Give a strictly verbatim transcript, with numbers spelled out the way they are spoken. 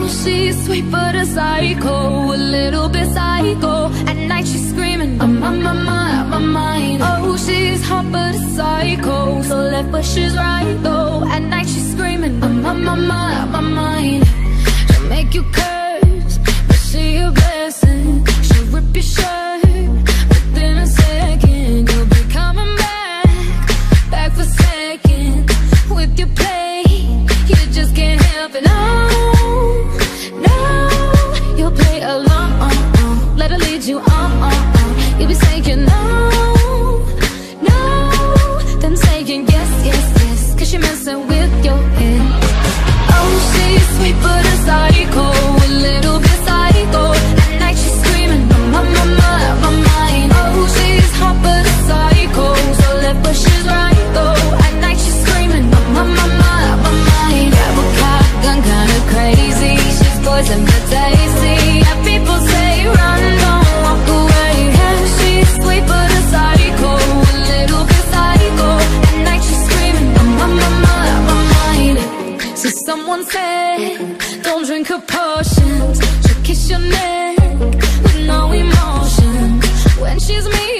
she's sweet but a psycho, a little bit psycho. At night she's screaming, I'm on my mind, my mind. Oh, she's hot but a psycho, so left but she's right though. At night she's screaming, I'm on my mind, my mind. She'll make you curse, but she a blessing. She'll rip your shirt within a second. You'll be coming back, back for seconds. With your play, you just can't help it. No, no, you'll play along. Let her lead you on, on, on. You'll be saying no, no, then saying yes, yes, yes, cause you're messing with your head. Oh, she's sweet but a psycho, a little bit psycho. At night she's screaming, my, my, my, my mind. Oh, she's hot but a psycho, so left but she's right though. At night she's screaming, my, my, my, my, my mind. Grab a cop gun, kinda crazy. She's poison but tasty. Yeah, people say run, don't walk away. Yeah, she's sweet but a psycho, a little bit psycho. At night she's screaming, my, my, my, my, my mind. So someone said, don't drink her potions. She'll kiss your neck with no emotion. When she's me